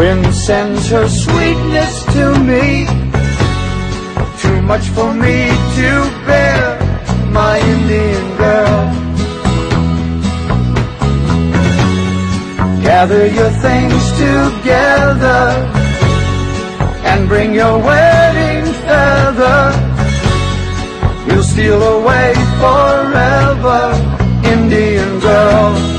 Wind sends her sweetness to me, too much for me to bear, my Indian girl. Gather your things together and bring your wedding feather. We'll steal away forever, Indian girl.